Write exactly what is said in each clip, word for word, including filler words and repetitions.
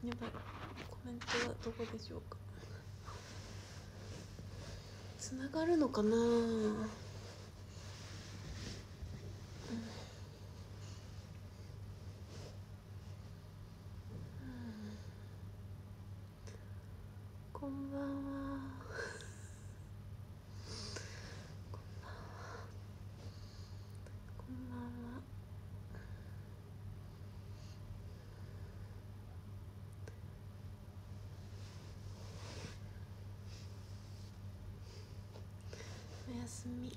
やばい、コメントはどこでしょうか。つながるのかな。こんばんは。こんばんは。おやすみ。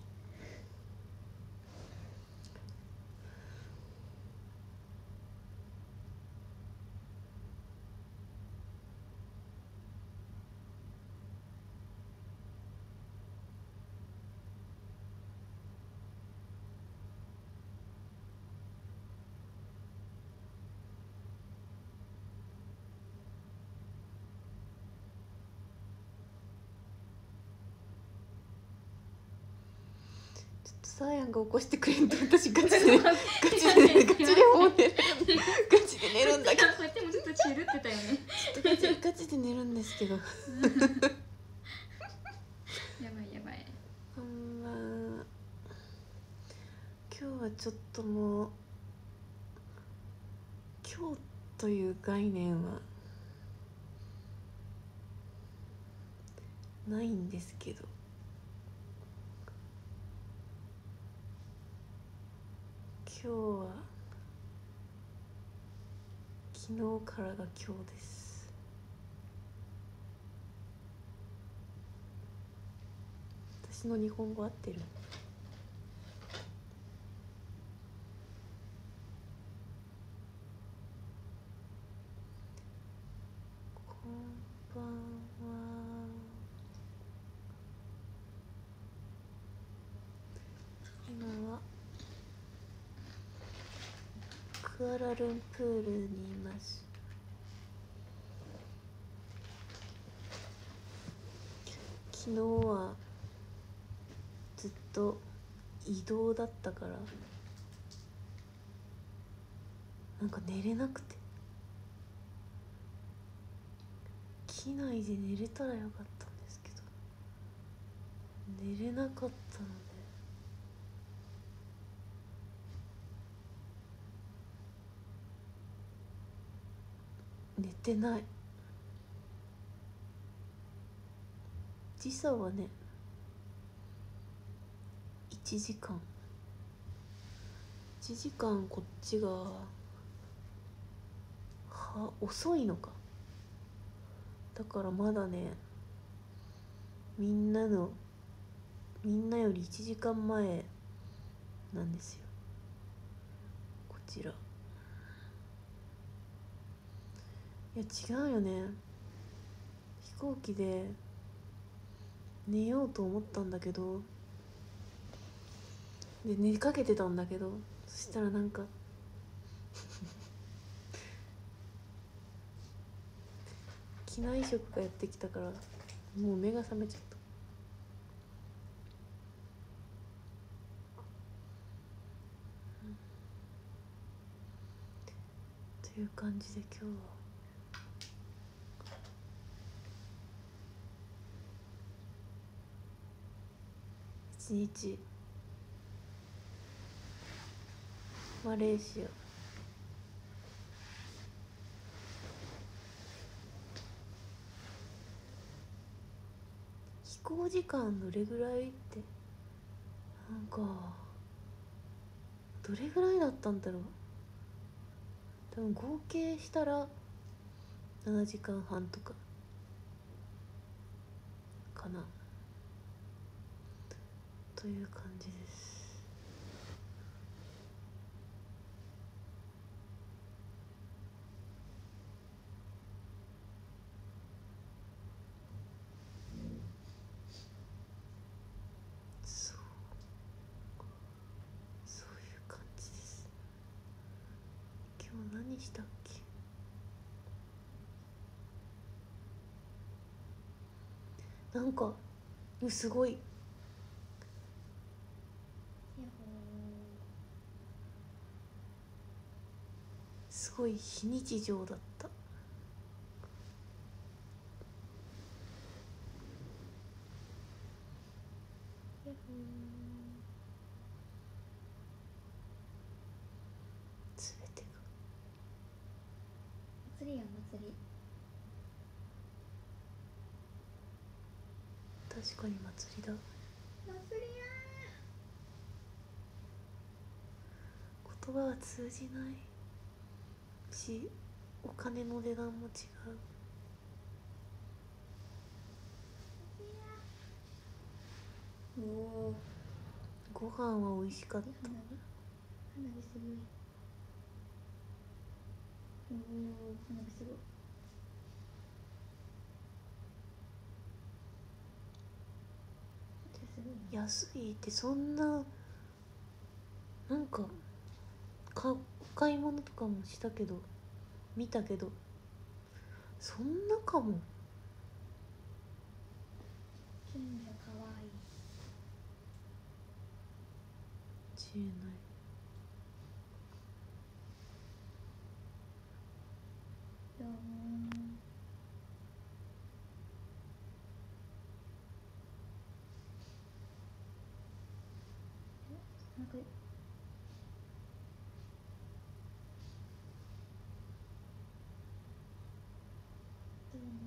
サーヤンが起こしてくれんと私ガチでガチでガチでもう寝るガチで寝るんだけど、 こうやってもちょっとチルってたよね。 ちょっとガチガチで寝るんですけど。やばいやばい。 こんばんは。今日はちょっともう今日という概念はないんですけど、今日は昨日からが今日です。私の日本語合ってる？こんばんは。今はクアラルンプールにいます。昨日はずっと移動だったからなんか寝れなくて、機内で寝れたらよかったんですけど寝れなかったので、寝てない。時差はねいちじかん、いちじかんこっちがは遅いのか。だからまだねみんなのみんなよりいちじかんまえなんですよこちら。いや違うよね、飛行機で寝ようと思ったんだけど、で寝かけてたんだけど、そしたらなんか機内食がやってきたからもう目が覚めちゃった。という感じで今日は一日マレーシア飛行時間どれぐらいってなんかどれぐらいだったんだろう。多分合計したらななじかんはんとかかなという感じです。そうそういう感じです。今日何したっけ。なんかすごいすごい非日常だった。 祭りや祭り。 確かに祭りだ。 祭りや言葉は通じないし、お金の値段も違う。 ー。おお。 ご飯は美味しかった。 花火花火すごい。おお、花火すごい。すごいね。 安いってそんな、なんかかお買い物とかもしたけど見たけどそんなかも。 金魚かわいい。 しれない。 どうもー。なんかどうも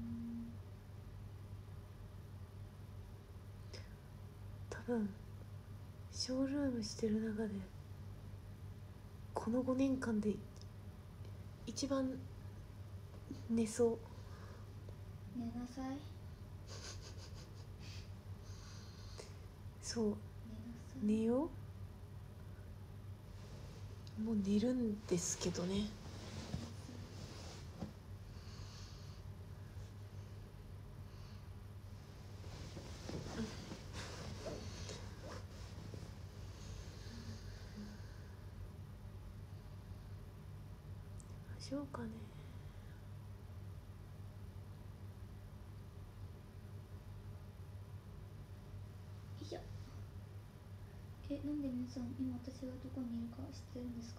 多分ショールームしてる中でこのごねんかんで一番寝そう。 寝なさい。 そう寝なさい。 寝よう。もう寝るんですけどね。しようかね。 いや。え、なんで皆さん今私がどこにいるか知ってるんですか？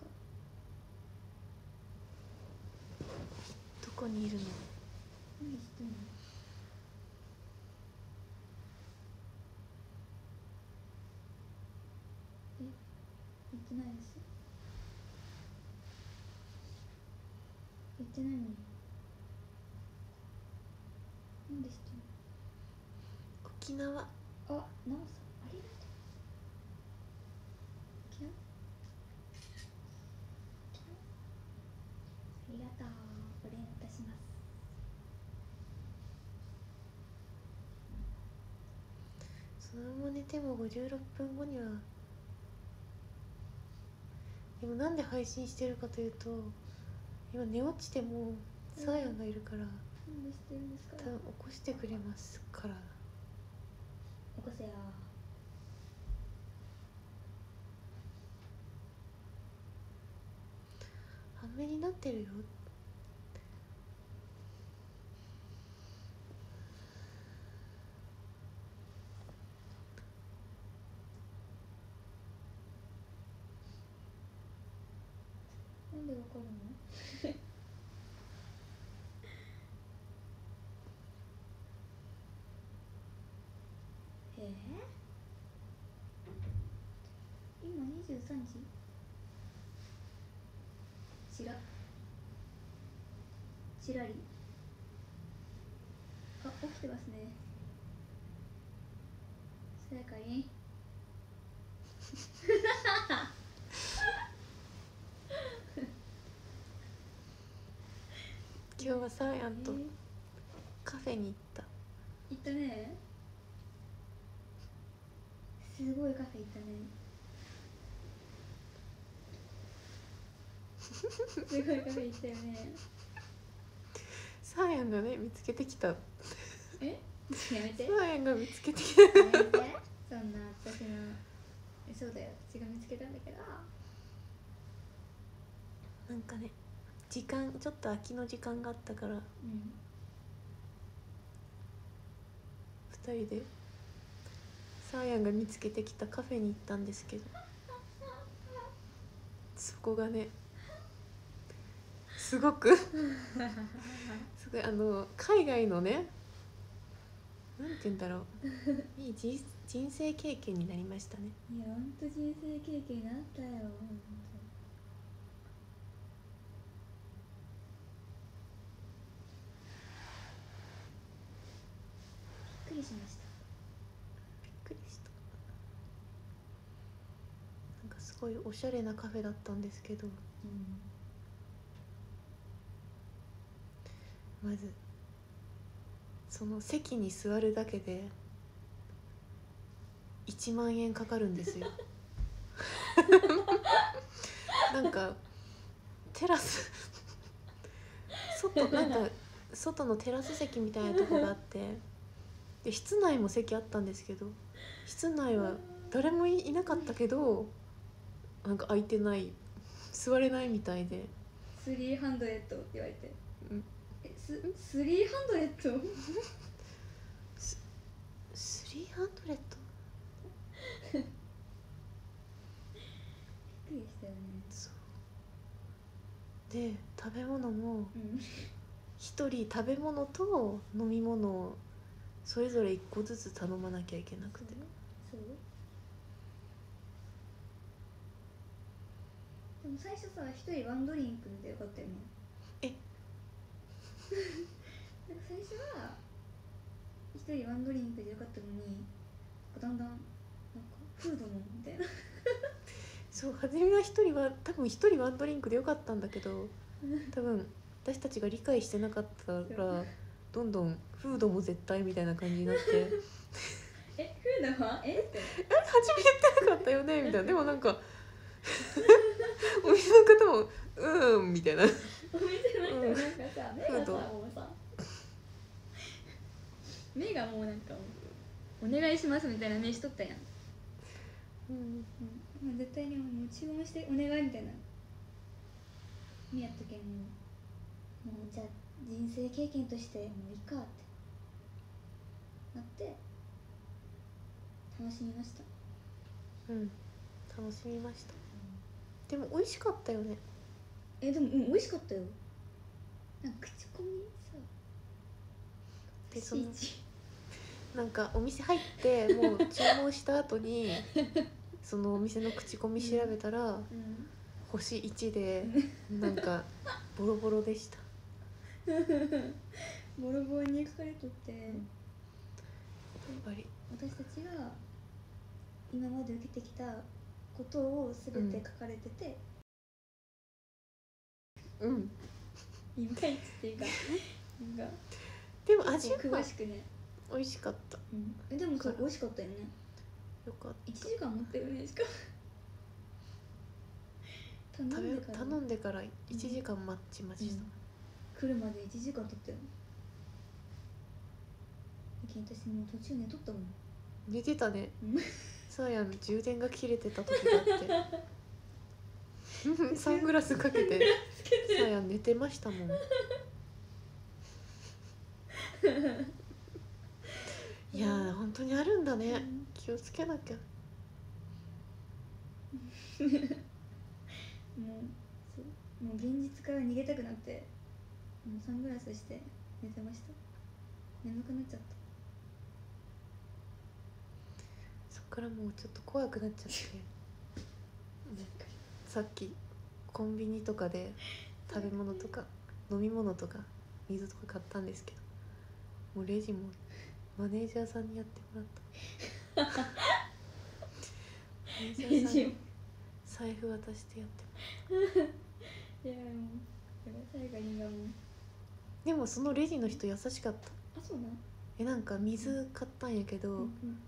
どこにいるの？ なんで知ってるの？え、言ってないです。言ってないのに。なんで知ってる沖縄。 の？あ、なおさん、ありがとう。沖縄？ありがとう。お礼いたします。 そのまま寝てもごじゅうろっぷんごには。でもなんで配信してるかというと今寝落ちてもサーヤンがいるから、 なんで知ってるんですか？ 多分起こしてくれますから。 起こせや。 半目になってるよ。 なんでわかるの？えー、今にじゅうさんじ？ちらちらり。あ、起きてますね。さやかに今日はサーヤンとえーカフェに行った。 行ったね。すごいカフェ行ったね。すごいカフェ行ったよね。 サーヤンがね見つけてきた。 え、やめて。 サーヤンが見つけてきた。 やめて。そんな私の。そうだよ、私が見つけたんだけど。 なんかね時間ちょっと空きの時間があったからうん。 ふたりでサーヤンが見つけてきたカフェに行ったんですけど、そこがねすごくすごいあの海外のねなんて言うんだろういい人人生経験になりましたね。 いや、ほんと人生経験になったよ。ほんとしました。 びっくりした。なんかすごいおしゃれなカフェだったんですけど、 うんまずその席に座るだけでいちまんえんかかるんですよなんかテラス外なんか外のテラス席みたいなとこがあってで室内も席あったんですけど室内は誰もいなかったけどなんか空いてない座れないみたいでスリーハンドレッドって言われて、 んえススリーハンドレッドスリーハンドレッドびっくりしたよね。 そうで食べ物もうん一人食べ物と飲み物をそれぞれ一個ずつ頼まなきゃいけなくて、 そうでも最初さ一人ワンドリンクでよかったよね。 えなんか最初は一人ワンドリンクでよかったのにだんだんなんかフードのみたいなそう初めは一人は多分一人ワンドリンクでよかったんだけど多分私たちが理解してなかったらどんどんフードも絶対みたいな感じになってえフードはえってえ初め言ってなかったよねみたいなでもなんかお店の方もうーんみたいなお店の人もなんかさ、目がさフードもうさ目がもうなんかもうお願いしますみたいな目しとったやん。 うんうん、もう絶対にもう注文してお願いみたいな目やったけんもうもうじゃあ人生経験としてもういいかってなって楽しみました。 うん楽しみました。でも美味しかったよね。 えでもうん美味しかったよ。なんか口コミさでそのいちなんかお店入ってもう注文した後にそのお店の口コミ調べたら、 うん星いちでなんかボロボロでした。 ボロボロに書かれとって、 やっぱり私たちが今まで受けてきたことを全て書かれてて、 うんいまいちっていうかなんかでも味は詳しくね、 美味しかった。 うん、えでもそう美味しかったよね。 よかっいちじかん持ってるねしか頼た。食べんでから頼んでからいちじかん待ちました。 うん来るまでいちじかん経ったよ。私もう途中寝とったもん。 寝てたねうん。 さあやん充電が切れてた時があってサングラスかけてさあやん寝てましたもん。いやー本当にあるんだね、 うん、 気をつけなきゃ。 もうそうもう現実から逃げたくなってもうサングラスして寝てました。眠くなっちゃった。 そっからもうちょっと怖くなっちゃってさっきコンビニとかで食べ物とか飲み物とか水とか買ったんですけどもうレジもマネージャーさんにやってもらった。マネージャーさんに財布渡してやってもらった。 いやもう最後にがもうでもそのレジの人優しかった。 あそうなんえなんか水買ったんやけど、 うんうん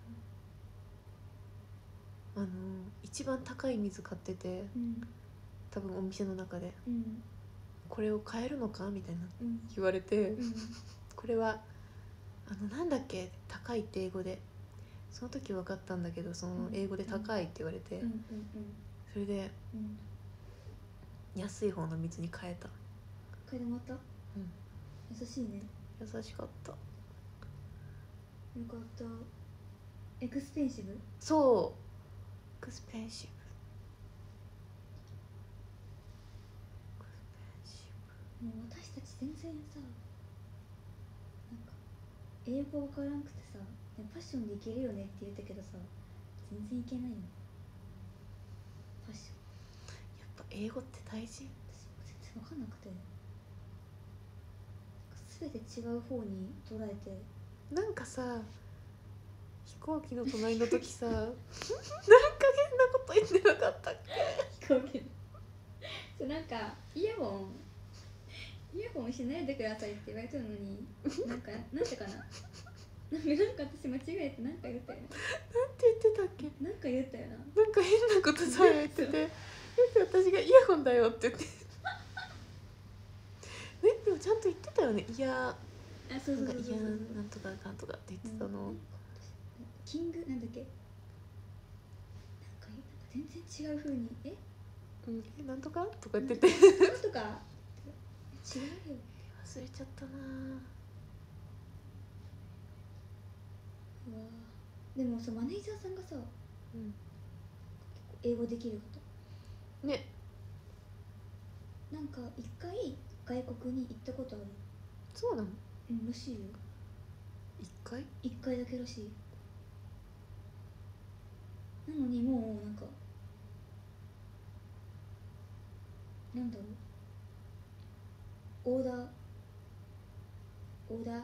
あの一番高い水買っててうん多分お店の中でうんこれを買えるのかみたいなうん言われて、 うんこれはあのなんだっけ高いって英語でその時分かったんだけどその英語で高いって言われて、 うんうんそれでうん安い方の水に変えた。 買いでもらった。 うん優しいね。 優しかった。 よかった。エクスペンシブ。 そうエクスペンシブもう私たち全然さなんか英語わからんくてさパッションでいけるよねって言ったけどさ全然いけないの。パッションやっぱ英語って大事。 私全然わかんなくて全て違う方に捉えてなんかさ行機の隣の時さなんか変なこと言ってなかったっけ。 飛行機そうなんかイヤホンイヤホンしないでくださいって言われてるのになんかなんてかななんかなんか私間違えてなんか言ったよな。 なんて言ってたっけ。 なんか言ったよな。 なんか変なことさ言ってて私がイヤホンだよって言ってえでもちゃんと言ってたよね。いやあ、そうそうそうそうなんかいやなんとかかんとかって言ってたの、 うんキングなんだっけなんかなんか全然違う風にえうん、えなんとかとか言っててなんとか違うよ。 忘れちゃったな。 うわでもさマネージャーさんがさうん英語できる方ね。 なんか一回外国に行ったことある。 そうなの。 うんらしいよ。 一回一回だけらしい。なのにもうなんかなんだろうオーダーオーダー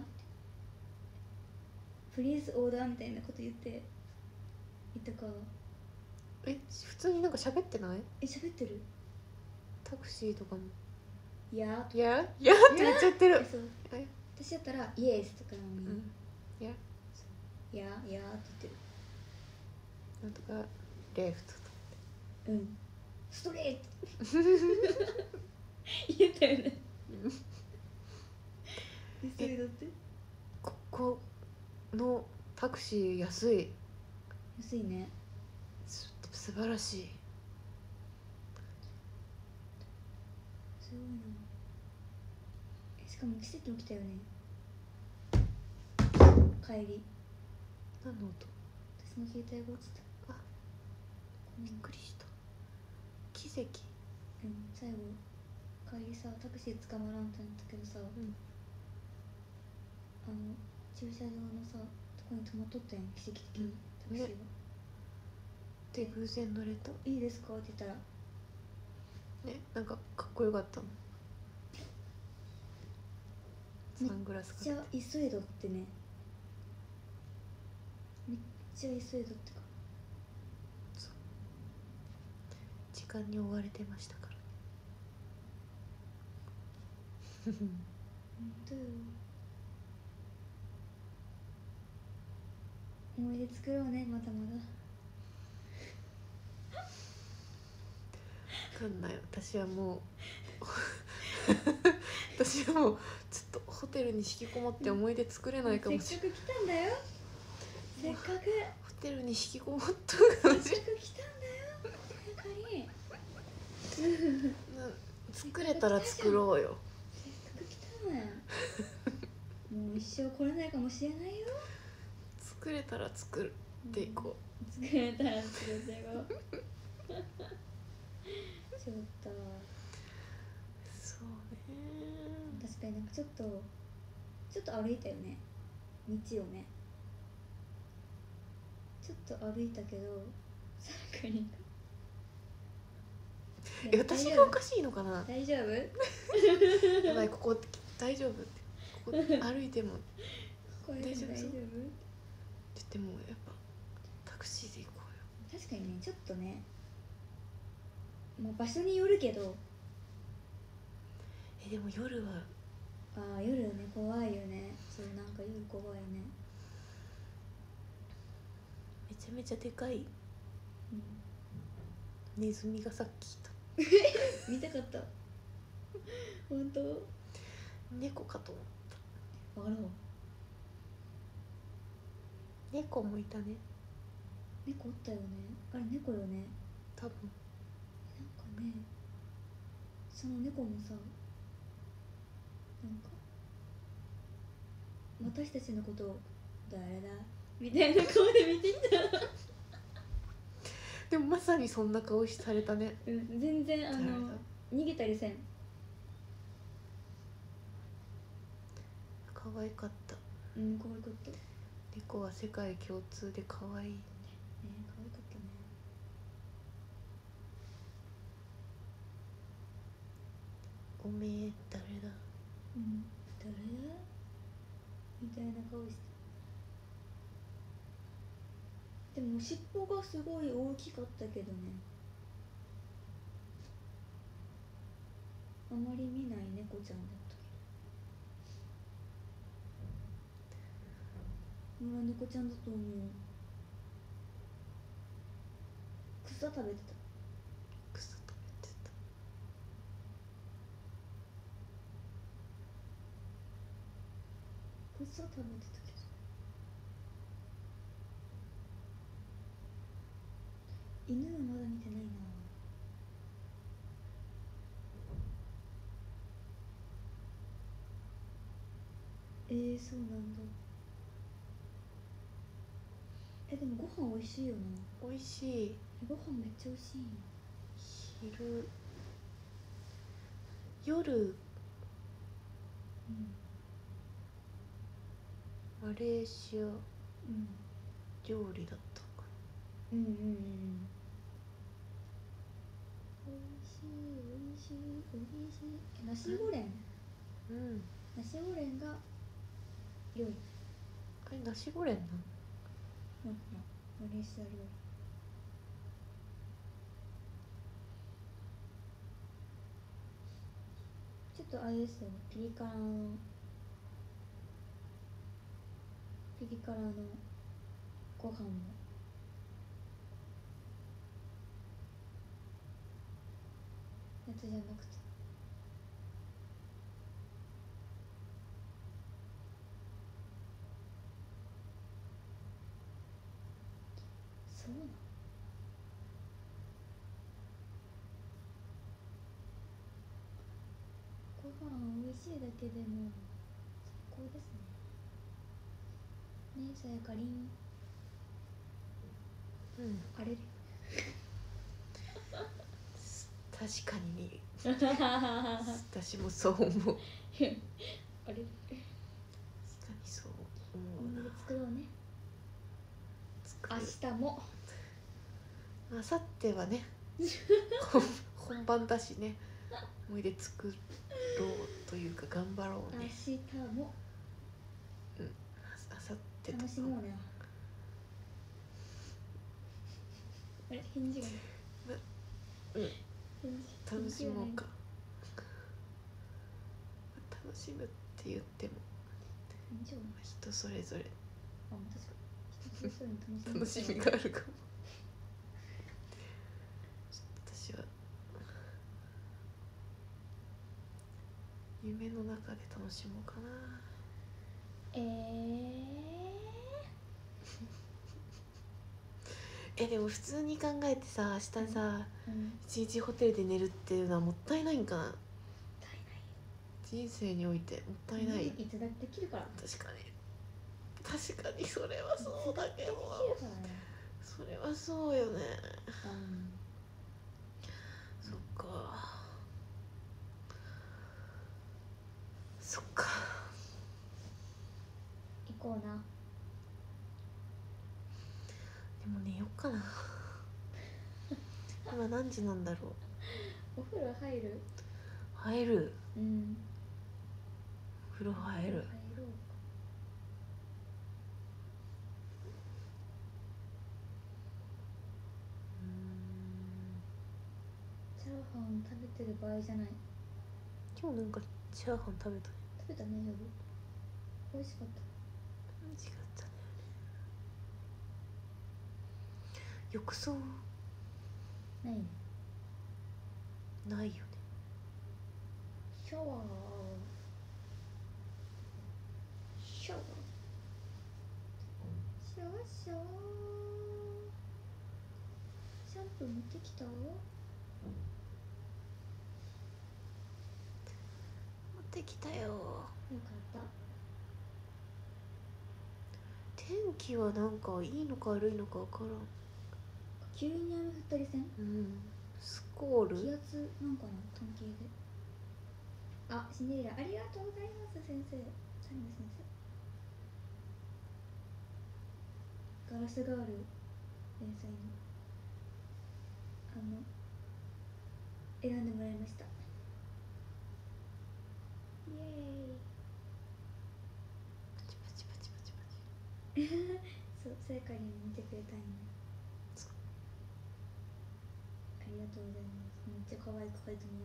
プリーズオーダーみたいなこと言って言ったか。 え普通になんか喋ってない。 え喋ってる。 タクシーとかもいやいやいやって言っちゃってる。 えそうえ私だったらイエスとかなのに、 うんいやいやいやってなんとかレフトと言ってる。うんストレート言ったよね。ストレートってここのタクシー安い。 安いね。 す素晴らしい。 すごいな。えしかも奇跡起きたよね帰り。 何の音。 私の携帯が落ちた。 あびっくりした。奇跡。 うん最後帰りさタクシー捕まらんってなったけどさ、 うんあの駐車場のさとこに止まっとったやん奇跡的に、タクシーが、 ねで偶然乗れたいいですかって言ったらね。なんかかっこよかったの。 めっサングラスかめっけてちゃ急いどってねめっちゃ急いどってか時間に追われてましたからほんとよ。思い出作ろうねまだまだ。 分かんない。私はもう私はもうずっとホテルに引きこもって思い出作れないかもしれない。 せっかく来たんだよせっかくホテルに引きこもったかもせしれないっかく来たんだよあかり作れたら作ろうよ。 せっかく来たのよもう一生来れないかもしれないよ。 作れたら作っていこ作れたら作っていこうちょっとう。そうね。 確かになんかちょっとちょっと歩いたよね道をね。ちょっと歩いたけどさらにえ私がおかしいのかな。 大丈夫やばいここ大丈夫ってここ歩いてもこれでも大丈夫大丈夫でもやっぱタクシーで行こうよ。 確かにねちょっとねまあ場所によるけどえでも夜はああ夜ね怖いよね。そうなんか夜怖いね。 めちゃめちゃでかいうんネズミがさっきいた。 見たかった本当猫かと思った。 あら猫もいたね猫おったよね。あれ猫よね。 多分。 なんかねその猫もさなんか私たちのことを誰だみたいな顔で見てきたでもまさにそんな顔されたね。 うん全然あの誰だ逃げたりせん。 可愛かった。 うん可愛かったね。 猫は世界共通で可愛い。 可愛かったね。 おめえ誰だ。 うん誰だみたいな顔してでも尻尾がすごい大きかったけどね。あまり見ない猫ちゃんだったけど。野良猫ちゃんだと思う。草食べてた。 草食べてた。 草食べてたけど。犬はまだ見てないな。えー、そうなんだ。え、でもご飯美味しいよな。 美味しい。 え、ご飯めっちゃ美味しいよ。 昼夜うんマレーシアうん料理だったかうんうんうん。美味しい美味しい美味しい。え、ナシゴレン。 な。うんナシゴレンが料理。 あれナシゴレンなの？ なんかマレーシア料理。ちょっとあれですよね、ピリ辛のピリ辛のご飯もやつじゃなくて。そうなの。ご飯美味しいだけでも最高ですね。ねえ、さやかりん。 うんあれれ。 確かにね私もそう思う。確かあれれ。 にそう思思い出うな。 作ろうね。 作る。 明日も。 あさってはね本本番だしね、思い出作ろうというか頑張ろうね。 明日もうん、あさってと楽しもうね。あれ、返事がない。 うん返事楽しもうか。 返楽しむって言っても事がない。 人それぞれあ、確かに人それぞれの楽しみがあるかも。私は夢の中で楽しもうかな。 えー、 えでも普通に考えてさ、明日さ、 うん一日ホテルで寝るっていうのはもったいないんかな。 足りないよ。 人生においてもったいない。 いつだって切るから。 確かに確かにそれはそうだけど、 いつだって切るからね。 それはそうよね。 うんそっかそっか。 行こうな。 でも寝よっかな今何時なんだろう。 お風呂入る？ 入る。 うん風呂入る。 入ろうか。チャーハン食べてる場合じゃない。 今日なんかチャーハン食べたね。 食べたね、夜。美味しかった。 違ったね。浴槽ないね。 ないよね。 シャワーシャワーシャワーシャワー。シャンプー持ってきた？ 持ってきたよ。 よかった。 天気はなんかいいのか悪いのか分からん。 急に雨降ったりせん？ うんスコール。 気圧なんかな、関係で。あ、シンデレラありがとうございます先生。サリム先生。ガラスガール連載のあの選んでもらいました。イエーイ。 パチパチパチパチパチ。 そう、そさやかにも見てくれたいの。ありがとうございます。めっちゃ可愛く描いてもらって、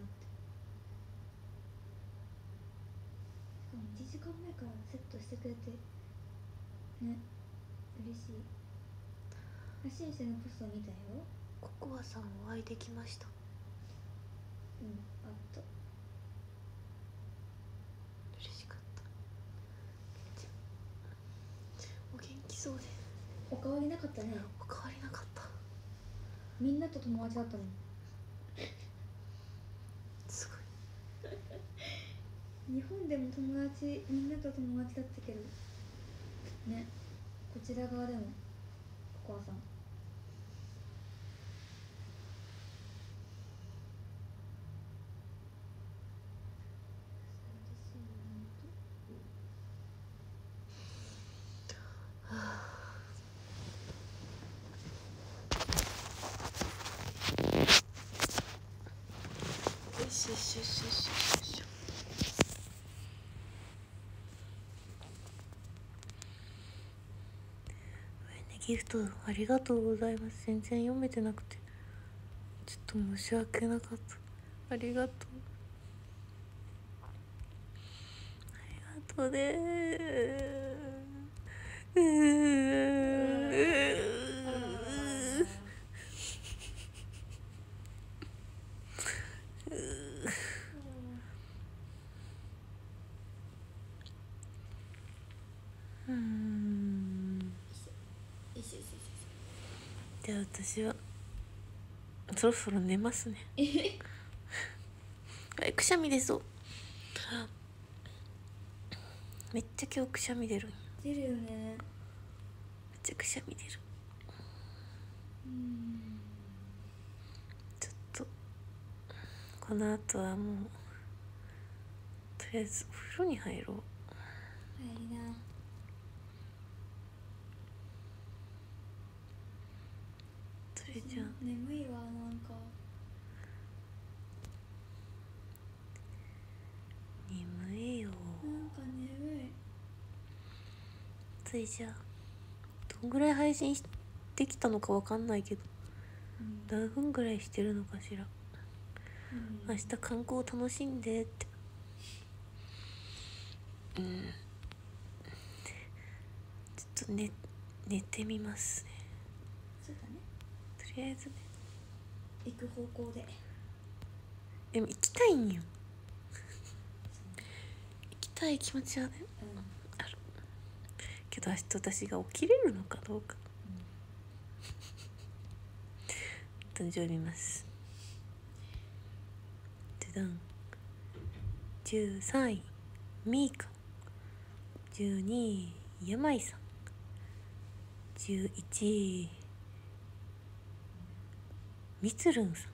しかもいちじかんまえからセットしてくれてね、嬉しい。シンセのポスト見たよ。 ココアさんお会いできました。 うん、あった。 嬉しかった。お元気そうで。 おかわりなかったね。 おかわりなかった。 みんなと友達だったの。 すごい。日本でも友達、みんなと友達だったけどね、こちら側でもココアさん。 よしよしよしよしよしよし。ギフトありがとうございます。全然読めてなくてちょっと申し訳なかった。ありがとう、ありがとうねー。うーうーん。じゃあ私はそろそろ寝ますね。えくしゃみ出そう。めっちゃ今日くしゃみ出る。 出るよね。 めっちゃくしゃみ出る。 うん、 ちょっとこの後はもうとりあえずお風呂に入ろう。 入りな。 それじゃあ眠いわ。なんか眠いよ。 なんか眠い。 それじゃあどんぐらい配信できたのかわかんないけど、うん、何分ぐらいしてるのかしら、うん、明日観光楽しんでって。うん、ちょっと寝寝てみますね。 そうだね。 とりあえずね、 行く方向で。 でも行きたいんよ。行きたい気持ちはね、うん、あるけど明日私が起きれるのかどうか、うん、誕生日見ます。じゃん。じゅうさんいミーカ、じゅうにい山井さん、じゅういちいみつるんさん、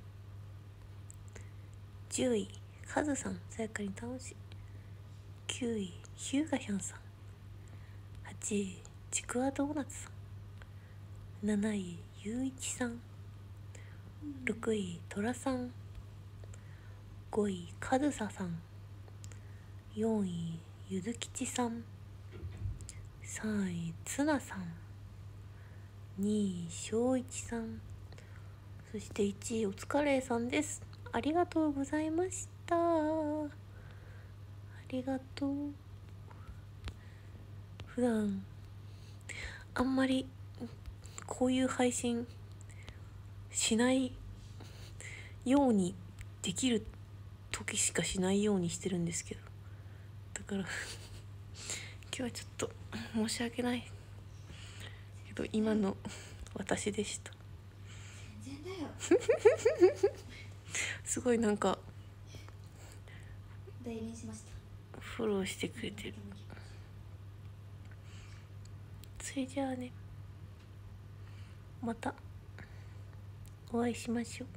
じゅういカズさん、さやかに楽しい、きゅういヒューガヒャンさん、はちいちくわドーナツさん、なないゆういちさん、ろくいトラさん、ごいカズサさん、よんいゆずきちさん、さんいツナさん、にいしょういちさん、そしていちいおつかれさんです。ありがとうございました。ありがとう。普段あんまりこういう配信しないようにできる時しかしないようにしてるんですけど、だから今日はちょっと申し訳ないけど今の私でした。 全然だよ。 すごいなんか代弁しました。 フォローしてくれてる。それじゃあね、またお会いしましょう。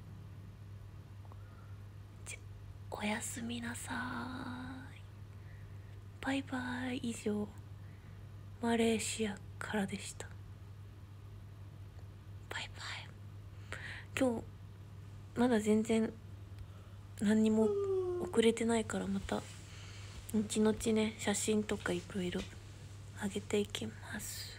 じゃおやすみなさい。バイバイ。以上マレーシアからでした。バイバイ。今日まだ全然何にも遅れてないから、また後々ね写真とかいろいろ上げていきます。